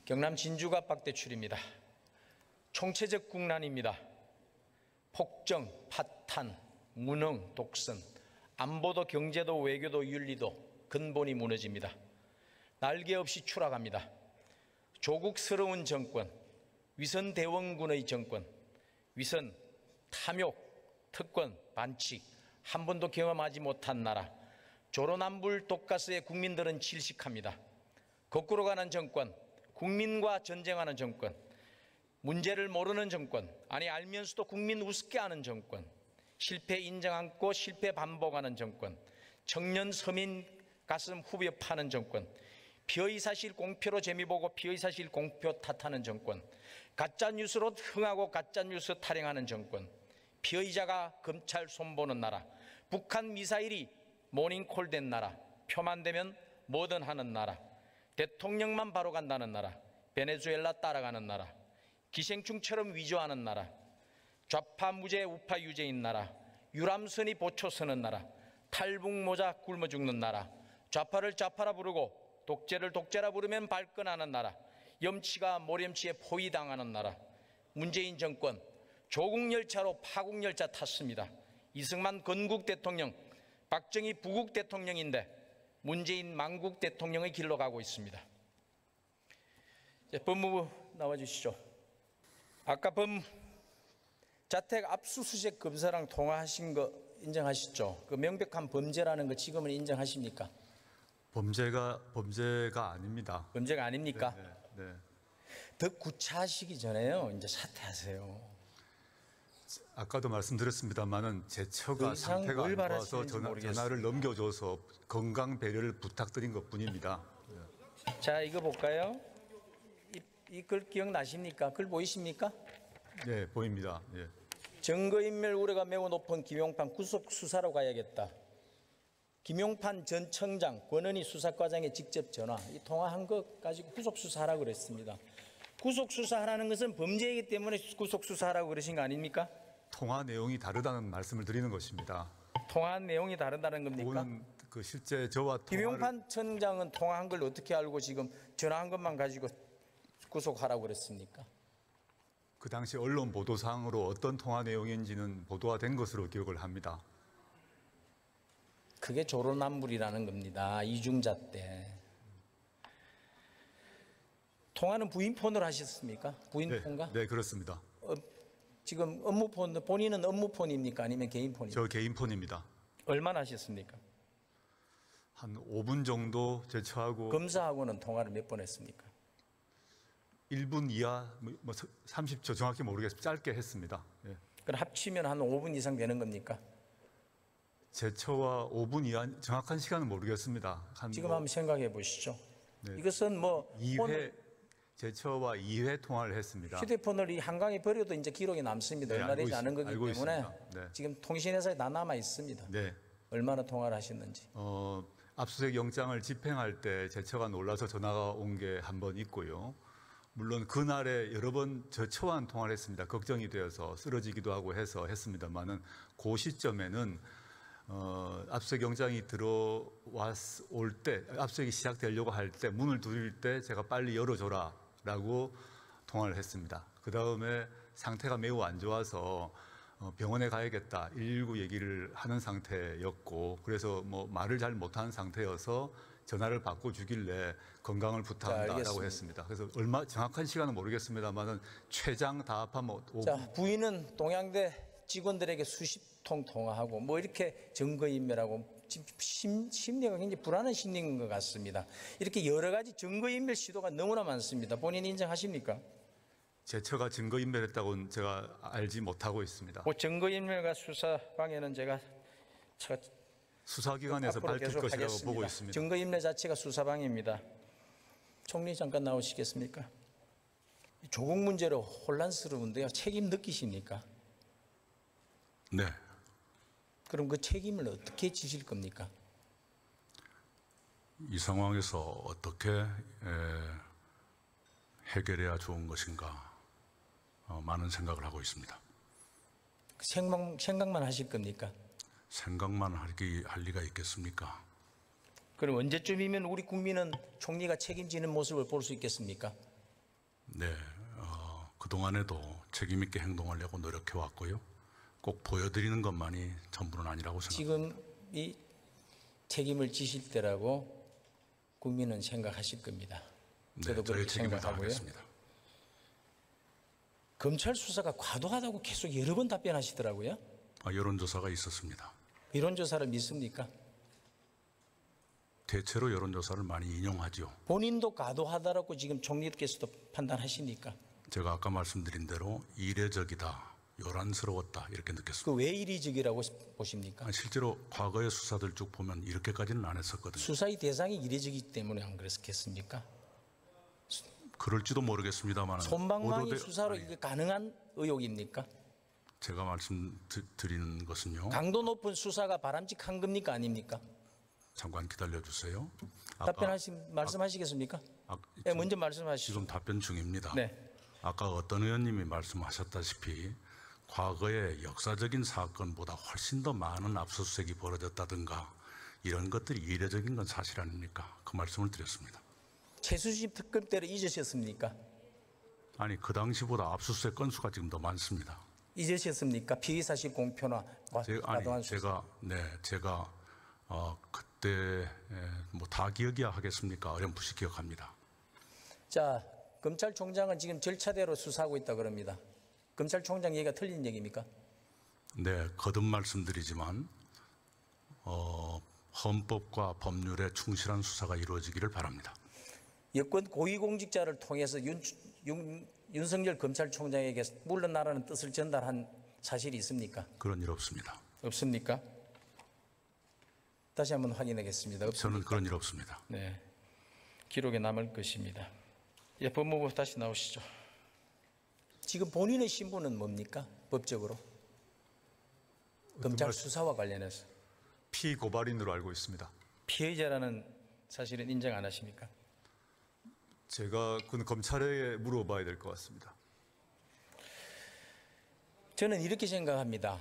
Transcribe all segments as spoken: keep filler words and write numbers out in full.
경남 진주가 박대출입니다. 총체적 국난입니다. 폭정, 파탄, 무능, 독선, 안보도 경제도 외교도 윤리도 근본이 무너집니다. 날개 없이 추락합니다. 조국스러운 정권, 위선 대원군의 정권, 위선, 탐욕, 특권, 반칙, 한 번도 경험하지 못한 나라, 조로남불 독가스에 국민들은 질식합니다. 거꾸로 가는 정권, 국민과 전쟁하는 정권, 문제를 모르는 정권, 아니 알면서도 국민 우습게 하는 정권, 실패 인정 않고 실패 반복하는 정권, 청년 서민 가슴 후벼 파는 정권, 피의사실 공표로 재미보고 피의사실 공표 탓하는 정권, 가짜뉴스로 흥하고 가짜뉴스 타령하는 정권, 피의자가 검찰 손보는 나라, 북한 미사일이 모닝콜 된 나라, 표만 되면 뭐든 하는 나라, 대통령만 바로 간다는 나라, 베네수엘라 따라가는 나라, 기생충처럼 위조하는 나라, 좌파 무죄 우파 유죄인 나라, 유람선이 보초 서는 나라, 탈북모자 굶어 죽는 나라, 좌파를 좌파라 부르고 독재를 독재라 부르면 발끈하는 나라, 염치가 모렴치에 포위당하는 나라, 문재인 정권 조국열차로 파국열차 탔습니다. 이승만 건국 대통령, 박정희 부국 대통령인데 문재인 망국 대통령의 길로 가고 있습니다. 이제 법무부 나와주시죠. 아까 범 자택 압수수색 검사랑 통화하신 거 인정하시죠? 그 명백한 범죄라는 거 지금은 인정하십니까? 범죄가 범죄가 아닙니다. 범죄가 아닙니까? 네, 네. 더 구차하시기 전에요. 이제 사퇴하세요. 아까도 말씀드렸습니다만은 제 처가 상태가 안 좋아서 전화, 전화를 넘겨줘서 건강 배려를 부탁드린 것뿐입니다. 네. 자, 이거 볼까요? 이 글 기억나십니까? 글 보이십니까? 네, 보입니다. 예. 증거인멸 우려가 매우 높은 김용판 구속 수사로 가야겠다. 김용판 전 청장 권은희 수사과장에 직접 전화, 이 통화한 것 가지고 구속 수사하라고 그랬습니다. 구속 수사하라는 것은 범죄이기 때문에 구속 수사하라고 그러신 거 아닙니까? 통화 내용이 다르다는 말씀을 드리는 것입니다. 통화한 내용이 다르다는 겁니까? 그거는 그 실제 저와 통화를... 김용판 청장은 통화한 걸 어떻게 알고 지금 전화한 것만 가지고 구속하라고 그랬습니까? 그 당시 언론 보도상으로 어떤 통화 내용인지는 보도가 된 것으로 기억을 합니다. 그게 조로남불이라는 겁니다. 이중자 때. 통화는 부인폰으로 하셨습니까? 부인폰가? 네, 네 그렇습니다. 어, 지금 업무폰, 본인은 업무폰입니까? 아니면 개인폰입니까? 저 개인폰입니다. 얼마나 하셨습니까? 한 오 분 정도 제 처하고. 검사하고는 통화를 몇 번 했습니까? 일 분 이하, 뭐 삼십 초 정확히 모르겠습니다. 짧게 했습니다. 예. 그럼 합치면 한 오 분 이상 되는 겁니까? 제 처와 오 분 이하, 정확한 시간은 모르겠습니다. 한 지금 뭐, 한번 생각해 보시죠. 네. 이것은 뭐 이 회, 제 처와 이 회 통화를 했습니다. 휴대폰을 이 한강에 버려도 이제 기록이 남습니다. 네, 얼마 되지 있, 않은 거기 때문에 네. 지금 통신회사에 다 남아 있습니다. 네. 얼마나 통화를 하셨는지. 어, 압수수색 영장을 집행할 때 제 처가 놀라서 전화가 온 게 한 번 있고요. 물론 그날에 여러 번 저 처와는 통화를 했습니다. 걱정이 되어서 쓰러지기도 하고 해서 했습니다만은 그 시점에는 어, 압수수색 영장이 들어왔 올 때, 압수수색이 시작되려고 할 때 문을 두드릴 때 제가 빨리 열어줘라라고 통화를 했습니다. 그 다음에 상태가 매우 안 좋아서 병원에 가야겠다 일일구 얘기를 하는 상태였고, 그래서 뭐 말을 잘 못하는 상태여서 전화를 받고 주길래 건강을 부탁한다라고 했습니다. 그래서 얼마 정확한 시간은 모르겠습니다만은 최장 다 합하면 오 분. 자, 부인은 동양대 직원들에게 수십 통 통화하고 뭐 이렇게 증거인멸하고 심, 심리가 굉장히 불안한 심리인 것 같습니다. 이렇게 여러 가지 증거인멸 시도가 너무나 많습니다. 본인 인정하십니까? 제 처가 증거인멸했다고는 제가 알지 못하고 있습니다. 뭐 증거인멸과 수사방해는 제가 저, 수사기관에서 밝힐 것이라고 하겠습니다. 보고 있습니다. 증거인멸 자체가 수사방해입니다. 총리 잠깐 나오시겠습니까? 조국 문제로 혼란스러운데요. 책임 느끼십니까? 네. 그럼 그 책임을 어떻게 지실 겁니까? 이 상황에서 어떻게 에, 해결해야 좋은 것인가 어, 많은 생각을 하고 있습니다. 생각, 생각만 하실 겁니까? 생각만 하기, 할 리가 있겠습니까? 그럼 언제쯤이면 우리 국민은 총리가 책임지는 모습을 볼 수 있겠습니까? 네, 어, 그동안에도 책임 있게 행동하려고 노력해 왔고요. 꼭 보여드리는 것만이 전부는 아니라고 생각합니다. 지금 이 책임을 지실 때라고 국민은 생각하실 겁니다. 저도 네, 저의 그렇게 책임을 생각하고요. 다하겠습니다. 검찰 수사가 과도하다고 계속 여러 번 답변하시더라고요. 아, 여론조사가 있었습니다. 여론조사를 믿습니까? 대체로 여론조사를 많이 인용하죠. 본인도 과도하다라고 지금 총리께서도 판단하십니까? 제가 아까 말씀드린 대로 이례적이다, 요란스러웠다 이렇게 느꼈습니다. 그 왜 이리적이라고 보십니까? 아, 실제로 과거의 수사들 쭉 보면 이렇게까지는 안 했었거든요. 수사의 대상이 이례적이기 때문에 안 그랬겠습니까? 그럴지도 모르겠습니다만 솜방망이 수사로 이게 가능한 의혹입니까? 제가 말씀드리는 것은요. 강도 높은 수사가 바람직한 겁니까 아닙니까? 잠깐 기다려 주세요. 답변하시 말씀하시겠습니까? 아, 네, 지금, 먼저 말씀하시죠. 지금 답변 중입니다. 네. 아까 어떤 의원님이 말씀하셨다시피 과거의 역사적인 사건보다 훨씬 더 많은 압수수색이 벌어졌다든가 이런 것들이 이례적인 건 사실 아닙니까? 그 말씀을 드렸습니다. 최수집 특검 때를 잊으셨습니까? 아니 그 당시보다 압수수색 건수가 지금 더 많습니다. 잊으셨습니까? 피의사실 공표나 제가, 과도한 아니 수사. 제가 네 제가 어, 그때 뭐 다 기억이야 하겠습니까? 어렴풋이 기억합니다. 자, 검찰총장은 지금 절차대로 수사하고 있다 그럽니다. 검찰총장 얘기가 틀린 얘기입니까? 네, 거듭 말씀드리지만 어, 헌법과 법률에 충실한 수사가 이루어지기를 바랍니다. 여권 고위공직자를 통해서 윤, 윤, 윤석열 검찰총장에게 물러나라는 뜻을 전달한 사실이 있습니까? 그런 일 없습니다. 없습니까? 다시 한번 확인하겠습니다. 없습니까? 저는 그런 일 없습니다. 네, 기록에 남을 것입니다. 예, 법무부 다시 나오시죠. 지금 본인의 신분은 뭡니까? 법적으로 검찰 수사와 관련해서 피고발인으로 알고 있습니다. 피해자라는 사실은 인정 안 하십니까? 제가 그건 검찰에 물어봐야 될 것 같습니다. 저는 이렇게 생각합니다.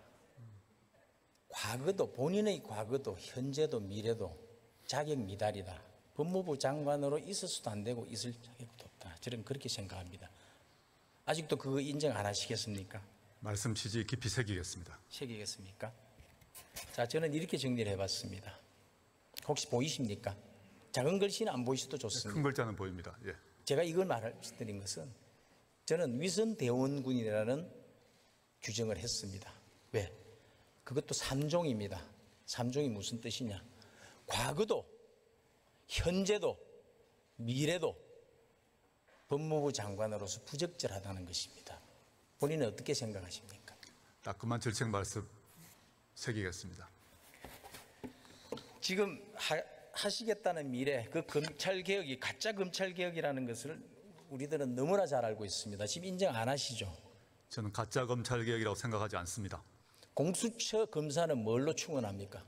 과거도 본인의 과거도 현재도 미래도 자격 미달이다. 법무부 장관으로 있을 수도 안 되고 있을 자격도 없다. 저는 그렇게 생각합니다. 아직도 그거 인정 안 하시겠습니까? 말씀 취지 깊이 새기겠습니다. 새기겠습니까? 자, 저는 이렇게 정리를 해봤습니다. 혹시 보이십니까? 작은 글씨는 안 보이셔도 좋습니다. 큰 글자는 보입니다. 예. 제가 이걸 말씀드린 것은 저는 위선대원군이라는 규정을 했습니다. 왜? 그것도 삼종입니다. 삼종이 무슨 뜻이냐? 과거도 현재도 미래도 법무부 장관으로서 부적절하다는 것입니다. 본인은 어떻게 생각하십니까? 따끔한 질책 말씀 새기겠습니다. 지금 하, 하시겠다는 미래, 그 검찰개혁이 가짜 검찰개혁이라는 것을 우리들은 너무나 잘 알고 있습니다. 지금 인정 안 하시죠? 저는 가짜 검찰 개혁이라고 생각하지 않습니다. 공수처 검사는 뭘로 충원합니까?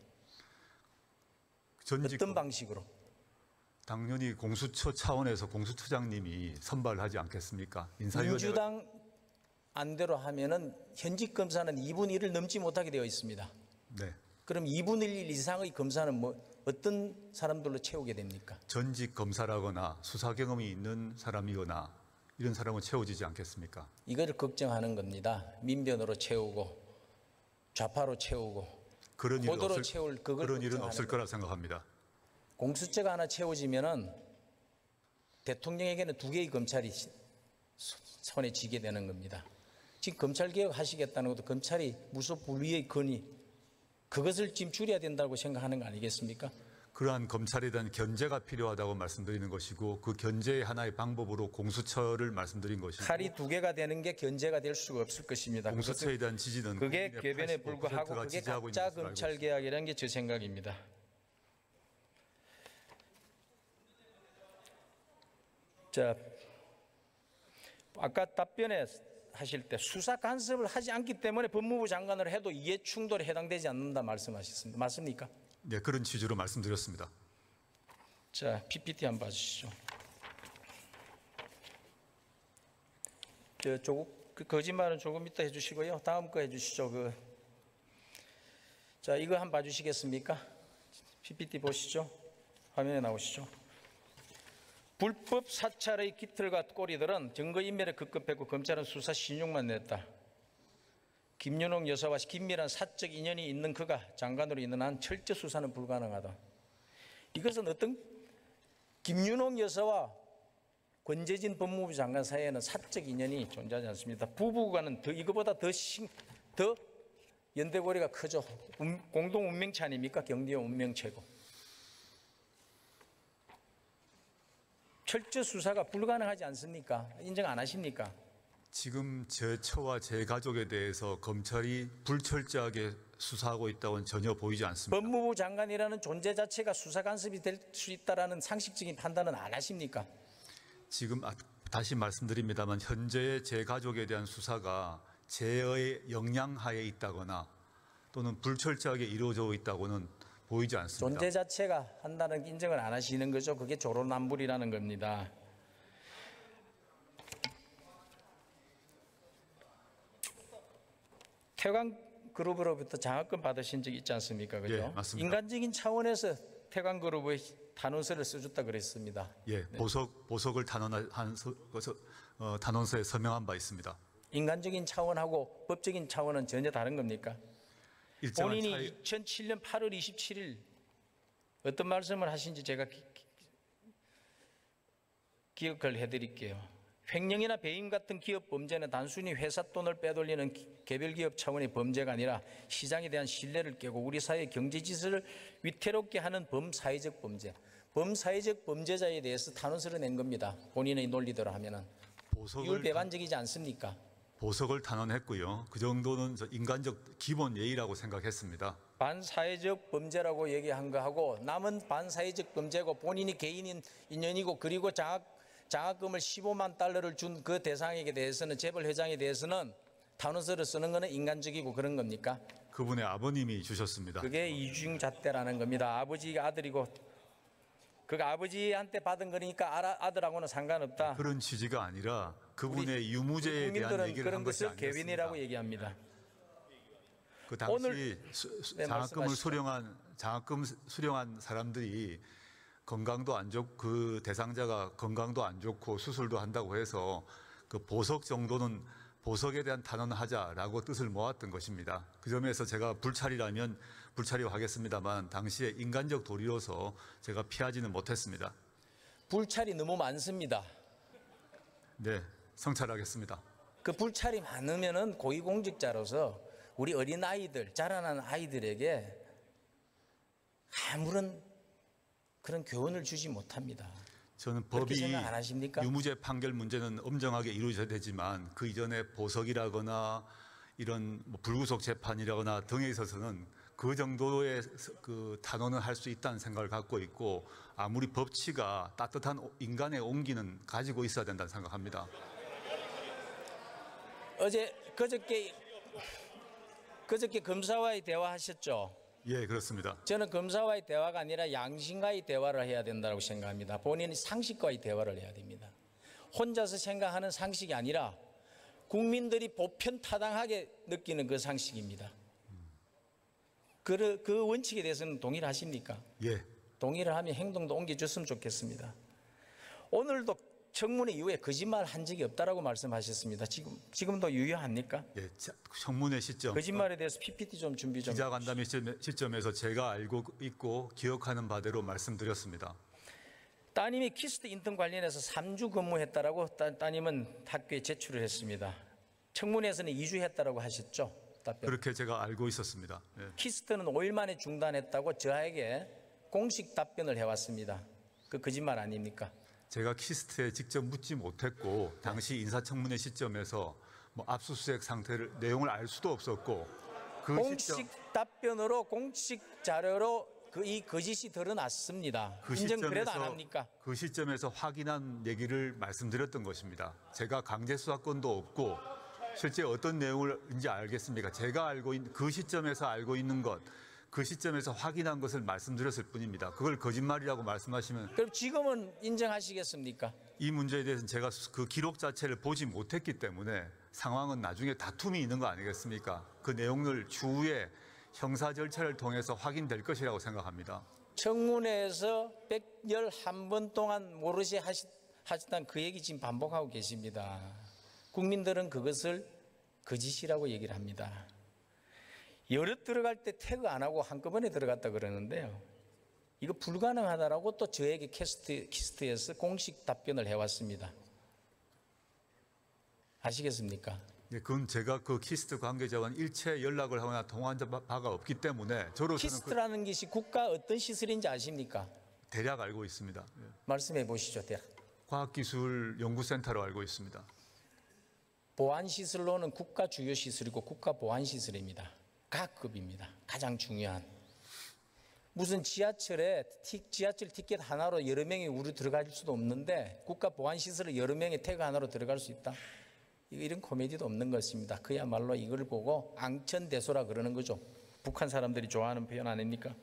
전직 어떤 방식으로? 당연히 공수처 차원에서 공수처장님이 선발하지 않겠습니까? 인사위원회가 민주당 안대로 하면은 현직 검사는 이분의 일을 넘지 못하게 되어 있습니다. 네. 그럼 이분의 일 이상의 검사는 뭐 어떤 사람들로 채우게 됩니까? 전직 검사라거나 수사 경험이 있는 사람이거나 이런 사람은 채워지지 않겠습니까? 이거를 걱정하는 겁니다. 민변으로 채우고 좌파로 채우고 그런 일은 보도로 없을, 채울 그걸 그런 일은 걱정하는 없을 거라 생각합니다. 공수처가 하나 채워지면은 대통령에게는 두 개의 검찰이 손에 쥐게 되는 겁니다. 지금 검찰 개혁 하시겠다는 것도 검찰이 무소불위의 건의 그것을 지금 줄여야 된다고 생각하는 거 아니겠습니까? 그러한 검찰에 대한 견제가 필요하다고 말씀드리는 것이고 그 견제의 하나의 방법으로 공수처를 말씀드린 것이고 칼이 두 개가 되는 게 견제가 될 수가 없을 것입니다. 공수처에 대한 지지는 그게 국민의 궤변에 팔십오 불과하고 퍼센트가 그게 지지하고 있는 가짜 것으로 알고 검찰 있습니다. 개혁이라는 게 제 생각입니다. 자, 아까 답변에 하실 때 수사 간섭을 하지 않기 때문에 법무부 장관을 해도 이해 충돌에 해당되지 않는다 말씀하셨습니다. 맞습니까? 네, 그런 취지로 말씀드렸습니다. 자, 피피티 한번 봐주시죠. 저 조국 그 거짓말은 조금 이따 해주시고요. 다음 거 해주시죠. 그, 자, 이거 한번 봐주시겠습니까? 피피티 보시죠. 화면에 나오시죠. 불법 사찰의 깃털과 꼬리들은 증거인멸에 급급했고 검찰은 수사 신용만 냈다. 김윤옥 여사와 긴밀한 사적 인연이 있는 그가 장관으로 있는 한 철저 수사는 불가능하다. 이것은 어떤 김윤옥 여사와 권재진 법무부 장관 사이에는 사적 인연이 존재하지 않습니다. 부부간은 더 이거보다 더, 신, 더 연대고리가 크죠. 운, 공동 운명체 아닙니까? 경제의 운명체고. 철저 수사가 불가능하지 않습니까? 인정 안 하십니까? 지금 제 처와 제 가족에 대해서 검찰이 불철저하게 수사하고 있다고는 전혀 보이지 않습니다. 법무부 장관이라는 존재 자체가 수사 간섭이 될 수 있다라는 상식적인 판단은 안 하십니까? 지금 아, 다시 말씀드립니다만 현재의 제 가족에 대한 수사가 제의 영향하에 있다거나 또는 불철저하게 이루어져 있다고는 보이지 않습니다. 존재 자체가 한다는 인정을 안 하시는 거죠. 그게 조론남불이라는 겁니다. 태광그룹으로부터 장학금 받으신 적 있지 않습니까? 그죠? 예, 맞습니다. 인간적인 차원에서 태광그룹의 단원서를 써줬다 그랬습니다. 예, 보석 보석을 단원한 서, 어, 단원서에 서명한 바 있습니다. 인간적인 차원하고 법적인 차원은 전혀 다른 겁니까? 일정한 본인이 차이, 이천칠 년 팔월 이십칠일 어떤 말씀을 하신지 제가 기, 기억을 해드릴게요. 횡령이나 배임 같은 기업 범죄는 단순히 회사 돈을 빼돌리는 개별 기업 차원의 범죄가 아니라 시장에 대한 신뢰를 깨고 우리 사회의 경제 질서를 위태롭게 하는 범사회적 범죄. 범사회적 범죄자에 대해서 탄원서를 낸 겁니다. 본인의 논리대로 하면은 보석을 율배반적이지 않습니까? 보석을 단원했고요. 그 정도는 저 인간적 기본 예의라고 생각했습니다. 반사회적 범죄라고 얘기한 거하고 남은 반사회적 범죄고 본인이 개인인 인연이고 그리고 장학 장학금을 십오만 달러를 준 그 대상에게 대해서는 재벌 회장에 대해서는 탄원서를 쓰는 거는 인간적이고 그런 겁니까? 그분의 아버님이 주셨습니다. 그게 이중잣대라는 겁니다. 아버지가 아들이고 그 아버지한테 받은 거니까 아라, 아들하고는 상관없다. 그런 취지가 아니라 그분의 유무죄에 대한 국민들은 얘기를 그런 한 것이 것을 아니었습니다. 개변이라고 얘기합니다. 그 당시 오늘- 수, 수, 네, 장학금을 말씀하시죠. 수령한 장학금 수령한 사람들이 건강도 안 좋고 그 대상자가 건강도 안 좋고 수술도 한다고 해서 그 보석 정도는 보석에 대한 탄원을 하자라고 뜻을 모았던 것입니다. 그 점에서 제가 불찰이라면 불찰이라고 하겠습니다만 당시에 인간적 도리로서 제가 피하지는 못했습니다. 불찰이 너무 많습니다. 네, 성찰하겠습니다. 그 불찰이 많으면은 고위공직자로서 우리 어린 아이들, 자라나는 아이들에게 아무런 그런 교훈을 주지 못합니다. 저는 그렇게 법이 생각 안 하십니까? 유무죄 판결 문제는 엄정하게 이루어져야 되지만 그 이전에 보석이라거나 이런 뭐 불구속 재판이라거나 등에 있어서는 그 정도의 그 탄원을 할 수 있다는 생각을 갖고 있고 아무리 법치가 따뜻한 인간의 온기는 가지고 있어야 된다는 생각합니다. 어제 그저께 그저께 검사와의 대화하셨죠? 예, 그렇습니다. 저는 검사와의 대화가 아니라 양심과의 대화를 해야 된다고 생각합니다. 본인이 상식과의 대화를 해야 됩니다. 혼자서 생각하는 상식이 아니라 국민들이 보편타당하게 느끼는 그 상식입니다. 그, 그 원칙에 대해서는 동의를 하십니까? 예, 동의를 하면 행동도 옮겨줬으면 좋겠습니다. 오늘도 청문회 이후에 거짓말 한 적이 없다라고 말씀하셨습니다. 지금, 지금도 유효합니까? 예, 자, 청문회 시점, 거짓말에 대해서 피피티 좀 준비 좀. 기자간담회 시점- 시점에서 제가 알고 있고 기억하는 바대로 말씀드렸습니다. 따님이 키스트 인턴 관련해서 삼 주 근무했다라고 따, 따님은 학교에 제출을 했습니다. 청문회에서는 이 주 했다라고 하셨죠? 답변. 그렇게 제가 알고 있었습니다. 예. 키스트는 오 일 만에 중단했다고 저에게 공식 답변을 해왔습니다. 그 거짓말 아닙니까? 제가 키스트에 직접 묻지 못했고 당시 인사청문회 시점에서 뭐 압수수색 상태를 내용을 알 수도 없었고 그 공식 시점 답변으로 공식 자료로 그 이 거짓이 드러났습니다. 그 인정 그래도 안 시점에서 합니까? 그 시점에서 확인한 얘기를 말씀드렸던 것입니다. 제가 강제 수사권도 없고 실제 어떤 내용을인지 알겠습니까? 제가 알고 있는 그 시점에서 알고 있는 것, 그 시점에서 확인한 것을 말씀드렸을 뿐입니다. 그걸 거짓말이라고 말씀하시면 그럼 지금은 인정하시겠습니까? 이 문제에 대해서는 제가 그 기록 자체를 보지 못했기 때문에 상황은 나중에 다툼이 있는 거 아니겠습니까? 그 내용을 추후에 형사 절차를 통해서 확인될 것이라고 생각합니다. 청문회에서 백십일 번 동안 모르시 하시, 하셨던 그 얘기 지금 반복하고 계십니다. 국민들은 그것을 거짓이라고 얘기를 합니다. 여럿 들어갈 때 태그 안 하고 한꺼번에 들어갔다 그러는데요. 이거 불가능하다라고 또 저에게 캐스트, 키스트에서 공식 답변을 해왔습니다. 아시겠습니까? 예, 그건 제가 그 키스트 관계자와는 일체 연락을 하거나 통화한 바가 없기 때문에 저로서는 그 키스트라는 것이 국가 어떤 시설인지 아십니까? 대략 알고 있습니다. 예. 말씀해 보시죠. 대략. 과학기술연구센터로 알고 있습니다. 보안시설로는 국가 주요 시설이고 국가 보안시설입니다. 각급입니다. 가장 중요한. 무슨 지하철에 티, 지하철 티켓 하나로 여러 명이 우리 들어갈 수도 없는데 국가 보안시설에 여러 명이 태그 하나로 들어갈 수 있다? 이런 코미디도 없는 것입니다. 그야말로 이걸 보고 앙천대소라 그러는 거죠. 북한 사람들이 좋아하는 표현 아닙니까?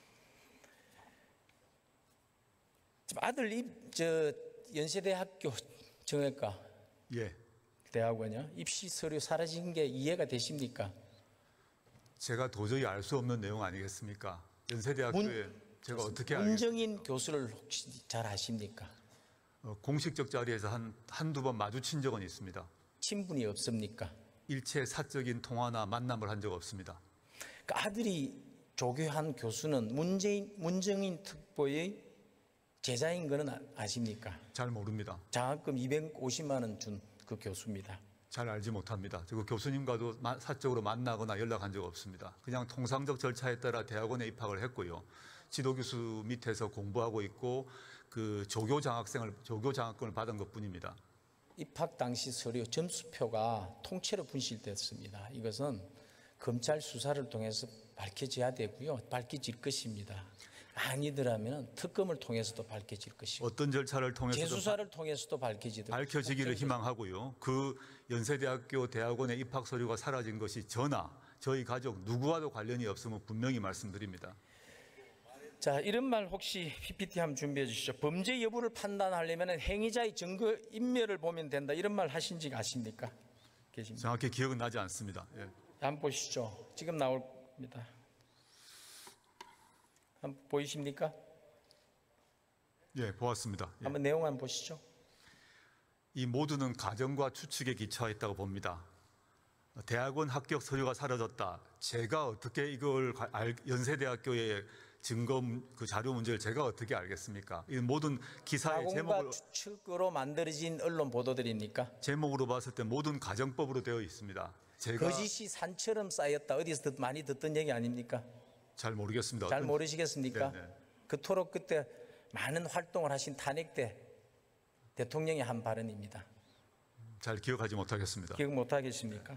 아들 입, 저 연세대학교 정외과 예, 대학원이요. 입시 서류 사라진 게 이해가 되십니까? 제가 도저히 알 수 없는 내용 아니겠습니까? 연세대학교에 제가 어떻게 알겠습니까? 문정인 교수를 혹시 잘 아십니까? 어, 공식적 자리에서 한, 한두 번 마주친 적은 있습니다. 친분이 없습니까? 일체 사적인 통화나 만남을 한 적 없습니다. 그 아들이 조교한 교수는 문재인, 문정인 특보의 제자인 거는 아- 아십니까? 잘 모릅니다. 장학금 이백오십만 원 준 그 교수입니다. 잘 알지 못합니다. 그 교수님과도 마- 사적으로 만나거나 연락한 적 없습니다. 그냥 통상적 절차에 따라 대학원에 입학을 했고요. 지도교수 밑에서 공부하고 있고 그 조교 장학생을 조교 장학금을 받은 것뿐입니다. 입학 당시 서류 점수표가 통째로 분실됐습니다. 이것은 검찰 수사를 통해서 밝혀져야 되고요. 밝혀질 것입니다. 아니더라면 특검을 통해서도 밝혀질 것이고 어떤 절차를 통해서도 재수사를 통해서도 밝혀지도록 밝혀지기를 희망하고요. 그 연세대학교 대학원의 입학 서류가 사라진 것이 저나 저희 가족 누구와도 관련이 없음을 분명히 말씀드립니다. 자, 이런 말 혹시 피피티 한번 준비해 주시죠. 범죄 여부를 판단하려면 행위자의 증거 인멸을 보면 된다. 이런 말 하신 지 아십니까? 계십니까? 정확히 기억은 나지 않습니다. 예. 한번 보시죠. 지금 나올 겁니다. 한번 보이십니까? 예, 보았습니다. 예. 한번 내용 한번 보시죠. 이 모두는 가정과 추측에 기초했다고 봅니다. 대학원 합격 서류가 사라졌다. 제가 어떻게 이걸 가- 알- 연세대학교의 증거 문- 그 자료 문제를 제가 어떻게 알겠습니까? 이 모든 기사의 가공과 제목을 추측으로 만들어진 언론 보도들입니까? 제목으로 봤을 때 모든 가정법으로 되어 있습니다. 제가 거짓이 산처럼 쌓였다. 어디서 듣- 많이 듣던 얘기 아닙니까? 잘 모르겠습니다. 잘 어떤- 모르시겠습니까? 네, 네. 그토록 그때 많은 활동을 하신 탄핵 때 대통령이 한 발언입니다. 잘 기억하지 못하겠습니다. 기억 못 하겠습니까?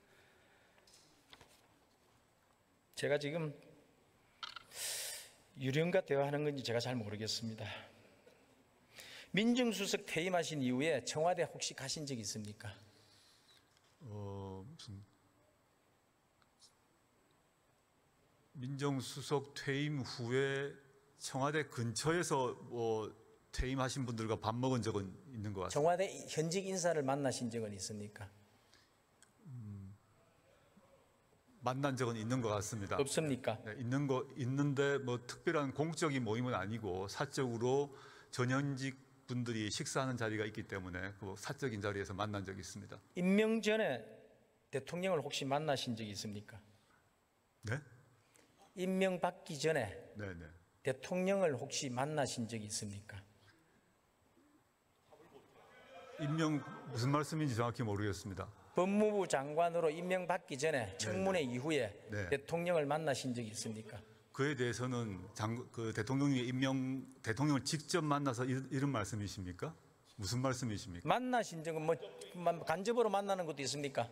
제가 지금 유령과 대화하는 건지 제가 잘 모르겠습니다. 민정수석 퇴임하신 이후에 청와대 혹시 가신 적 있습니까? 어, 무슨 민정수석 퇴임 후에 청와대 근처에서 뭐 퇴임하신 분들과 밥 먹은 적은 있는 것 같습니다. 청와대 현직 인사를 만나신 적은 있습니까? 만난 적은 있는 것 같습니다. 없습니까? 네, 있는 거 있는데 뭐 특별한 공적인 모임은 아니고 사적으로 전현직 분들이 식사하는 자리가 있기 때문에 그 사적인 자리에서 만난 적이 있습니다. 임명 전에 대통령을 혹시 만나신 적이 있습니까? 네? 임명 받기 전에 네, 네. 대통령을 혹시 만나신 적이 있습니까? 임명 무슨 말씀인지 정확히 모르겠습니다. 법무부 장관으로 임명받기 전에 청문회 이후에 네. 대통령을 만나신 적이 있습니까? 그에 대해서는 장, 그 대통령이 임명 대통령을 직접 만나서 이, 이런 말씀이십니까? 무슨 말씀이십니까? 만나신 적은 뭐 간접으로 만나는 것도 있습니까?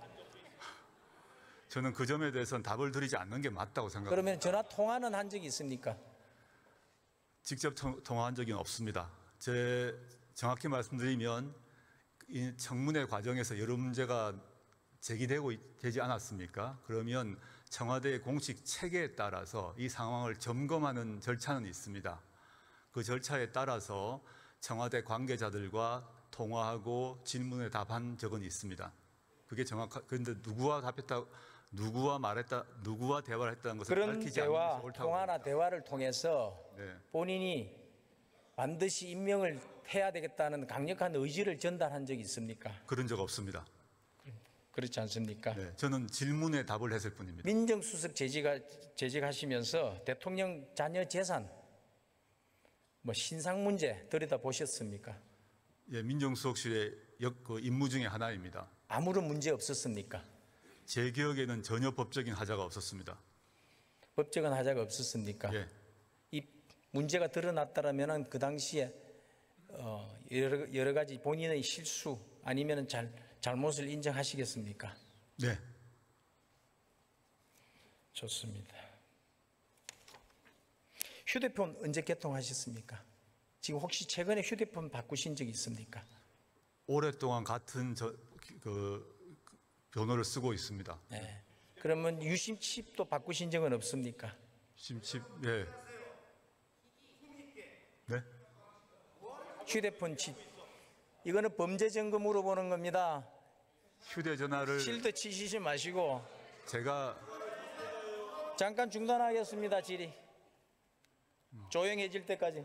저는 그 점에 대해서는 답을 드리지 않는 게 맞다고 생각합니다. 그러면 전화 통화는 한 적이 있습니까? 직접 통- 통화한 적은 없습니다. 제 정확히 말씀드리면 이 청문회 과정에서 여러 문제가 제기되고 있- 되지 않았습니까? 그러면 청와대의 공식 체계에 따라서 이 상황을 점검하는 절차는 있습니다. 그 절차에 따라서 청와대 관계자들과 통화하고 질문에 답한 적은 있습니다. 그게 정확한, 그런데 누구와 답했다, 누구와 말했다, 누구와 대화를 했다는 것을 그런 밝히지 않는 대화, 것이 옳다고 통화나 봅니다. 대화를 통해서 네. 본인이 반드시 임명을 해야 되겠다는 강력한 의지를 전달한 적이 있습니까? 그런 적 없습니다. 그렇지 않습니까? 네, 저는 질문에 답을 했을 뿐입니다. 민정수석 재직하, 재직하시면서 대통령 자녀 재산, 뭐 신상 문제 들여다보셨습니까? 예, 민정수석실의 역, 그 임무 중에 하나입니다. 아무런 문제 없었습니까? 제 기억에는 전혀 법적인 하자가 없었습니다. 법적인 하자가 없었습니까? 예, 이 문제가 드러났다라면 그 당시에 어, 여러, 여러 가지 본인의 실수 아니면 잘, 잘못을 인정하시겠습니까? 네, 좋습니다. 휴대폰 언제 개통하셨습니까? 지금 혹시 최근에 휴대폰 바꾸신 적 있습니까? 오랫동안 같은 저, 그, 그 번호를 쓰고 있습니다. 네. 그러면 유심 칩도 바꾸신 적은 없습니까? 심칩, 예. 네? 휴대폰 칩. 이거는 범죄 증거 물어보는 겁니다. 휴대전화를 실드 치시지 마시고 제가 잠깐 중단하겠습니다. 질의. 조용해질 때까지.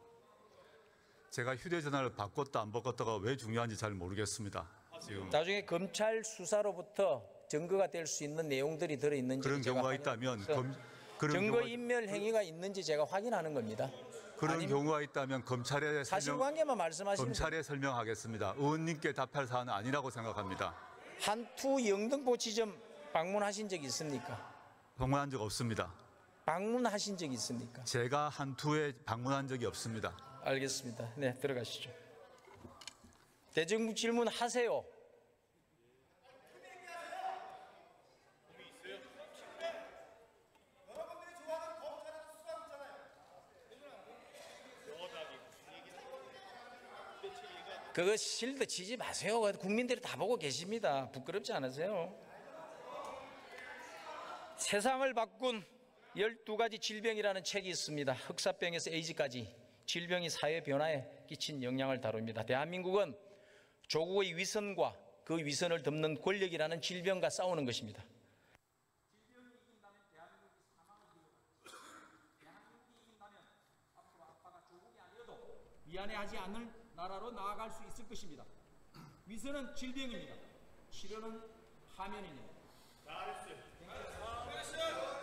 제가 휴대전화를 바꿨다 안 바꿨다가 왜 중요한지 잘 모르겠습니다. 지금 나중에 검찰 수사로부터 증거가 될 수 있는 내용들이 들어있는지 그런 제가 경우가 확인해서 있다면 검, 그런 증거 경우가, 인멸 행위가 있는지 제가 확인하는 겁니다. 그런 아니면 경우가 있다면 검찰에 설명, 사실관계만 말씀하시면 검찰에 설명하겠습니다. 의원님께 답할 사안은 아니라고 생각합니다. 한투 영등포 지점 방문하신 적 있습니까? 방문한 적 없습니다. 방문하신 적 있습니까? 제가 한투에 방문한 적이 없습니다. 알겠습니다. 네, 들어가시죠. 대정부 질문 하세요. 그거 실드 치지 마세요. 국민들이 다 보고 계십니다. 부끄럽지 않으세요? 세상을 바꾼 열두 가지 질병이라는 책이 있습니다. 흑사병에서 에이즈까지 질병이 사회 변화에 끼친 영향을 다룹니다. 대한민국은 조국의 위선과 그 위선을 덮는 권력이라는 질병과 싸우는 것입니다. 질병이 이긴다면 대한민국이 사망을 이겨요. 대한민국이 이긴다면 앞으로 아빠가 조국이 아니어도 미안해하지 않을 나라로 나아갈 수 있을 것입니다. 위선은 질병입니다. 치료는 하면입니다. 잘했어요.